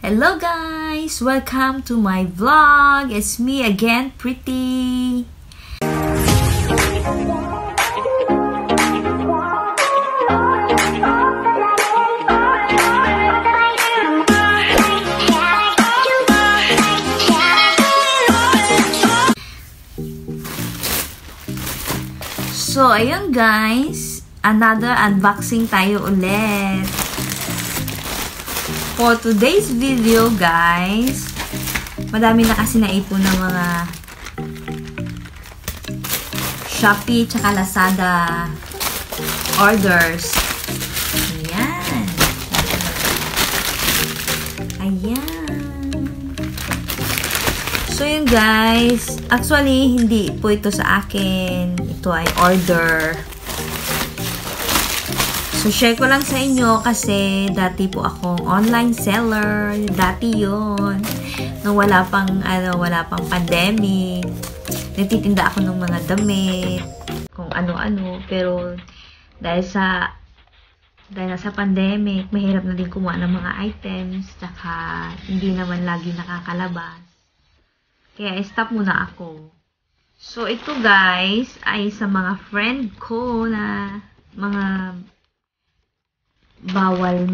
Hello guys! Welcome to my vlog! It's me again, Pretty! So, ayun guys, another unboxing tayo ulit. For today's video guys, madami na kasi naipon ng mga Shopee tsaka Lazada orders. Ayan. Ayan. So yun guys, actually hindi po ito sa akin. Ito ay order. So, share ko lang sa inyo kasi dati po akong online seller. Dati yon nung wala pang pandemic. Nagtitinda ako ng mga damit, kung ano-ano. Pero, dahil nasa pandemic, mahirap na din kumuha ng mga items. Saka, hindi naman lagi nakakalabas. Kaya, stop muna ako. So, ito guys, ay sa mga friend ko na mga bawal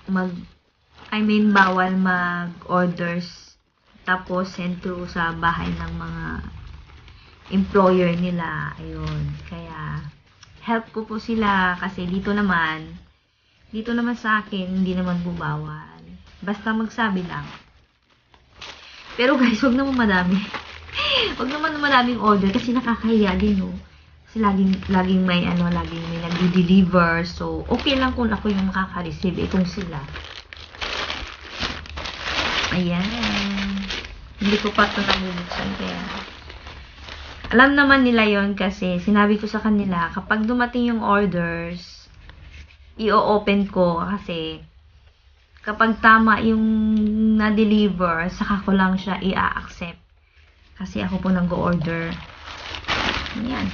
mag-orders tapos send to sa bahay ng mga employer nila. Ayun. Kaya, help ko po sila kasi dito naman sa akin, hindi naman po bawal. Basta magsabi lang. Pero guys, wag naman madami. Wag naman madaming order kasi nakakahiya din, no? Kasi laging may nagdi-deliver. So, okay lang kung ako yung makaka-receive. Itong sila. Ayan. Hindi ko pa ito nabubuksan. Kaya, alam naman nila yon kasi sinabi ko sa kanila, kapag dumating yung orders, i-open ko kasi kapag tama yung na-deliver, saka ko lang siya i-accept. Kasi ako po nag-order. Ayan.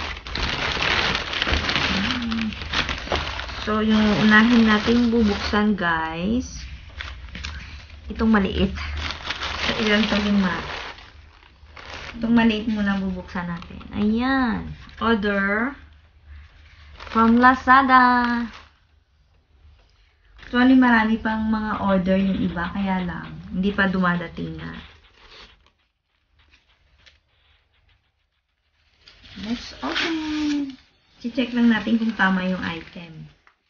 So, yung unahin natin bubuksan, guys. Itong maliit. So, ilan ito 5. Itong maliit muna bubuksan natin. Ayan. Order from Lazada. Actually, marami pang mga order yung iba. Kaya lang, hindi pa dumadating na. Let's open. I-check lang natin kung tama yung item.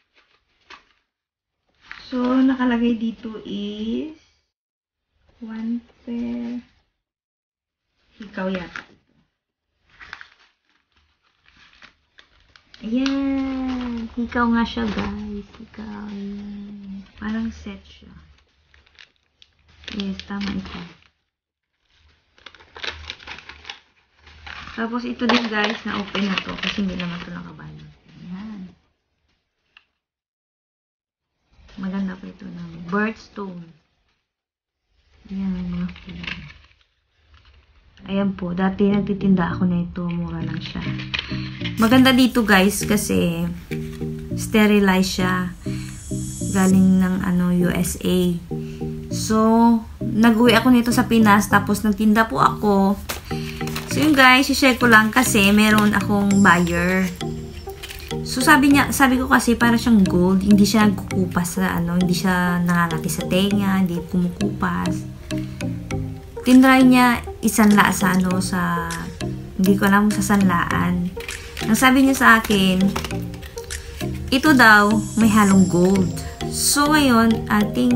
So, nakalagay dito is 1 pair. Hikaw yata ito. Ayan. Hikaw nga siya, guys. Hikaw. Ayan. Parang set siya. Yes, tama ito. Tapos, ito din, guys, na open na to kasi hindi naman ito nakabalot. Ayan. Maganda po ito ng birthstone. Ayan, mga kulay. Ayan po. Dati nagtitinda ako na ito. Mura lang siya. Maganda dito guys kasi sterilized siya. Galing ng USA. So, nag-uwi ako nito sa Pinas. Tapos nagtinda po ako. So yun guys, i-share ko lang kasi meron akong buyer. So, sabi ko kasi para siyang gold, hindi siya nagkukupas sa hindi siya nangangati sa tenga, hindi kumukupas. Tinry niya isanla sa hindi ko alam sa sanlaan. Ang sabi niya sa akin, ito daw may halong gold. So, ngayon,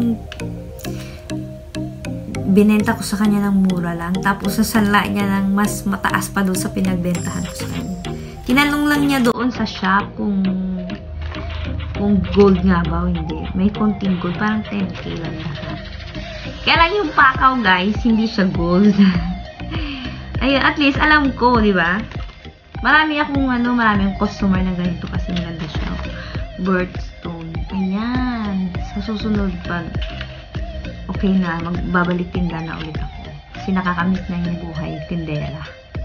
binenta ko sa kanya ng mura lang. Tapos, sasanla niya ng mas mataas pa doon sa pinagbentahan ko sa kanya. Tinanong lang niya doon sa shop kung gold nga ba o hindi. May konting gold. Parang 10K lang lahat. Kaya lang yung pakaw, guys, hindi siya gold. Ayun, at least alam ko, di ba? Maraming customer na ganito kasi maganda siya. Birthstone. Ayan. Sa susunod pag okay na, magbabalik tinda na ulit ako. Kasi nakakamiss na yung buhay tindera.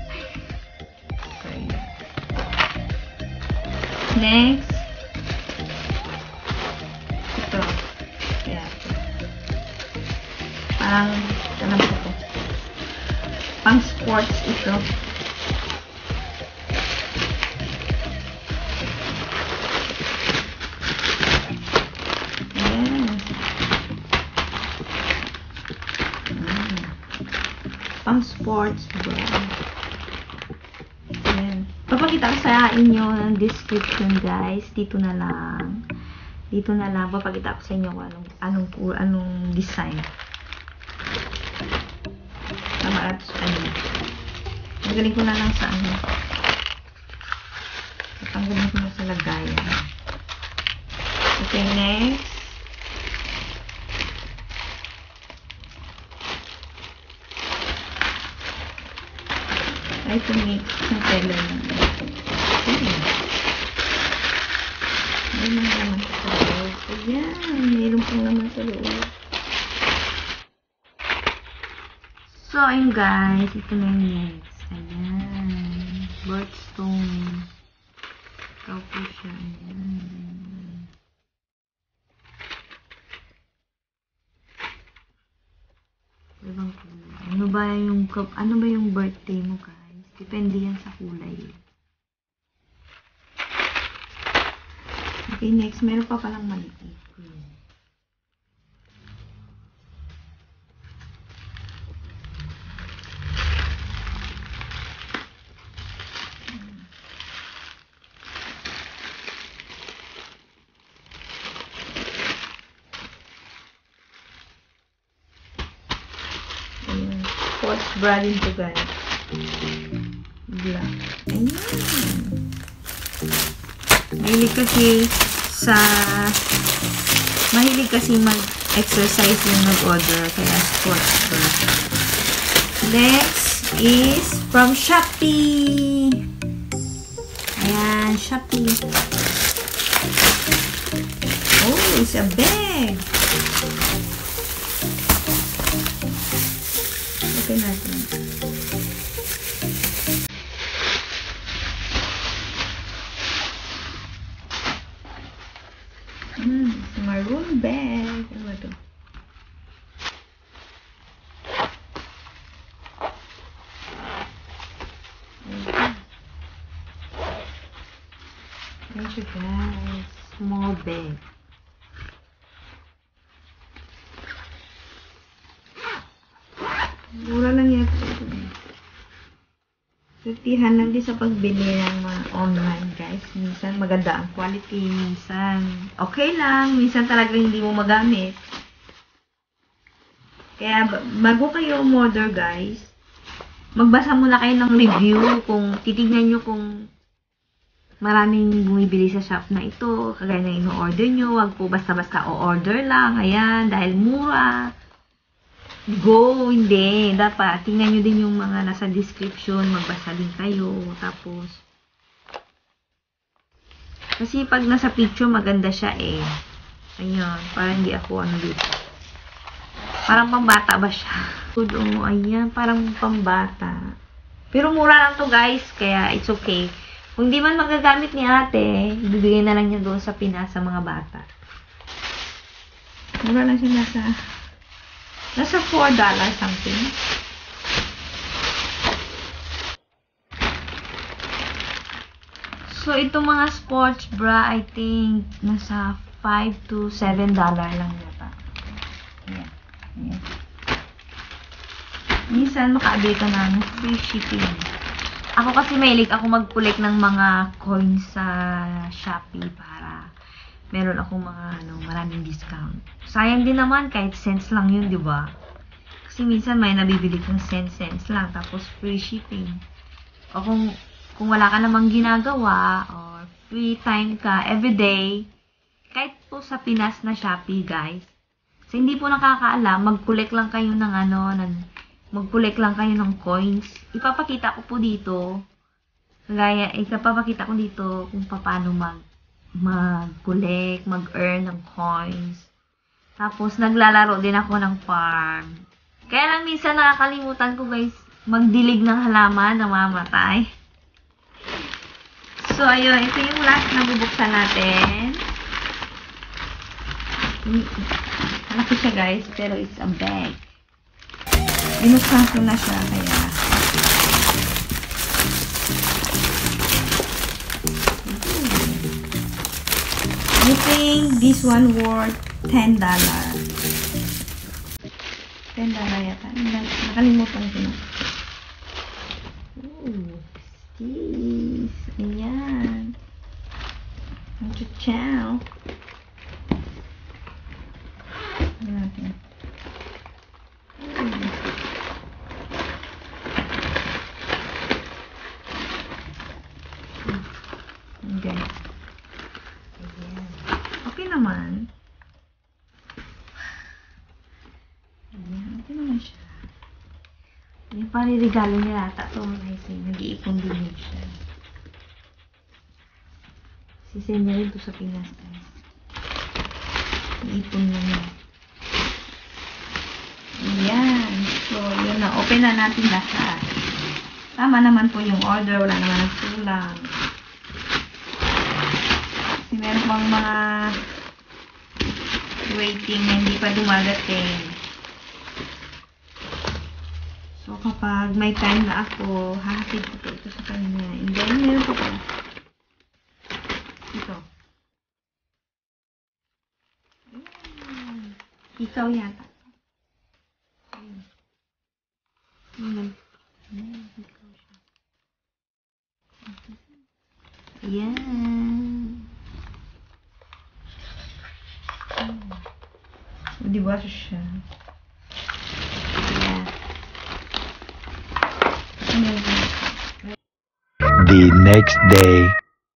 Next, ito. Yeah. Alam ko po. Pang sports ito. Pang sports bra. Ayan. Papakita ko sa inyo ng description, guys. Dito na lang. Papakita ko sa inyo kung anong design. Tama at magaling ko na lang sa tatanggalin ko na sa lagayan. Okay, next. Ay, ito mix ng tela lang. May mga naman sa loob. Ayan, mayroon pong naman sa loob. So, ayun guys, ito na yung next. Ayan. Birthstone. Ikaw po siya. Ayan. Ano ba yung birthday mo, guys? Depende yan sa kulay. Okay, next. Meron pa palang maliit. Sports bra din to, guys. Black. Ayan. Mahilig kasi mag-exercise yung nag-order. Kaya sports bra. Next is from Shopee. Ayan, Shopee. Oh, it's a bag. Okay natin. Maroon bag. Ano ba ito? Ayan siya, guys. Small bag. Mura lang yan. 50 lang din sa pagbili ng mga online, guys. Minsan maganda ang quality, minsan okay lang, minsan talaga hindi mo magamit. Kaya bago kayo order, guys, magbasa muna kayo ng review, kung titignan nyo kung maraming bumibili sa shop na ito, kagaya na ino-order nyo, wag po basta-basta o-order lang, ayan, dahil mura. Go, hindi. Dapat, tingnan nyo din yung mga nasa description, magbasa din kayo. Tapos, kasi pag nasa picture, maganda siya eh. Ayan, parang hindi ako dito. Parang pambata ba siya? Oo, ayan, parang pambata. Pero mura lang to, guys, kaya it's okay. Kung di man magagamit ni ate, ibibigay na lang niya doon sa Pinas sa mga bata. Mura lang siya nasa $4 something. So, itong mga sports bra, I think, nasa $5 to $7 lang yata. Ayan. Ayan. Minsan, makaabay ka ng free shipping. Ako kasi mahilig ako mag-collect ng mga coins sa Shopee para meron akong mga maraming discount. Sayang din naman kahit cents lang yun, di ba? Kasi minsan may nabibili kong cents lang tapos free shipping. O kung wala ka namang ginagawa or free time ka everyday, kahit po sa Pinas na Shopee, guys. Kasi hindi po nakakaalam, mag-collect lang kayo ng mag-collect lang kayo ng coins. Ipapakita ko po dito. Ipapakita ko dito kung paano mag-collect, mag-earn ng coins. Tapos, naglalaro din ako ng farm. Kaya lang minsan nakakalimutan ko, guys, magdilig ng halaman na mamatay. So, ayun. Ito yung last na bubuksan natin. Malaki siya, guys, pero it's a bag. binuksan ko na siya, kaya I think this one worth $10. $10 yata. Nakalimutan ko na. Ooh, this. Ayan. Ang chuchaw. Ayan natin. Okay. Ayan. Okay naman. Ayan. Okay naman siya. Ayan, parang regalo niya yata ito. Nag-iipon din siya. Sisend niya rin ito sa Pinas. Nag-iipon na niya. Ayan. So, yun na. Open na natin lahat. Tama naman po yung order. Wala naman nagsulang. Kasi meron pang mga waiting na hindi pa dumadating. So, kapag may time na ako, hahatid ko ito sa kanya. And then, meron pa pa. Ito. Ayan. Ikaw yata. Ayan. Ikaw siya. Ayan. Diba siya? Ayan. The next day.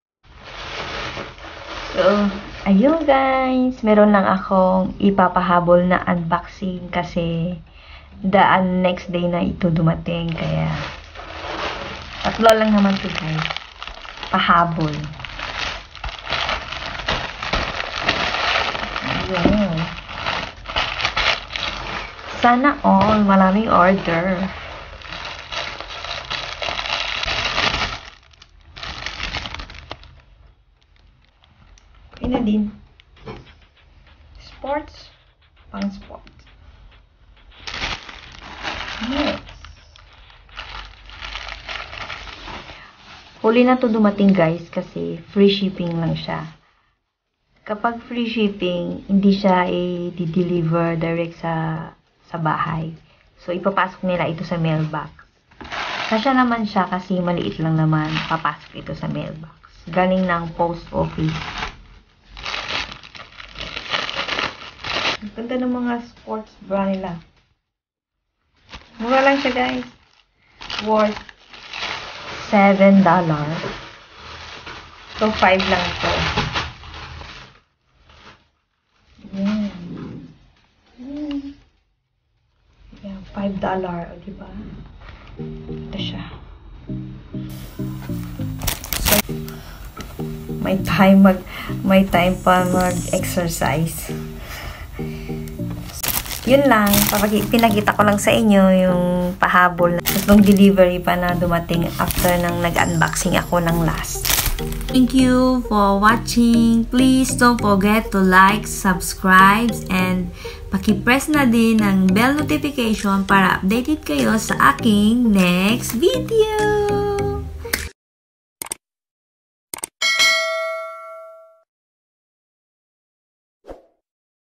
So, ayun guys, meron lang akong ipapahabol na unboxing kasi next day na ito dumating, kaya tatlo lang naman ito guys, pahabol. Ayun. Sana all, maraming order. Ina din. Sports. Pang sports. Yes. Huli na to dumating guys kasi free shipping lang siya. Kapag free shipping, hindi siya i-deliver direct sa bahay. So, ipapasok nila ito sa mailbox. Kasya naman siya kasi maliit lang naman papasok ito sa mailbox. Galing ng post office. Ang ganda ng mga sports bra nila. Mura lang siya guys. Worth $7. So, 5 lang ito. Ayan. Ayan, $5. O, diba? Ito siya. So, may time pa mag-exercise. Yun lang, pinakita ko lang sa inyo yung pahabol. Tatlong delivery pa na dumating after nang nag-unboxing ako ng last. Thank you for watching. Please don't forget to like, subscribe, and paki-press na din ang bell notification para updated kayo sa aking next video.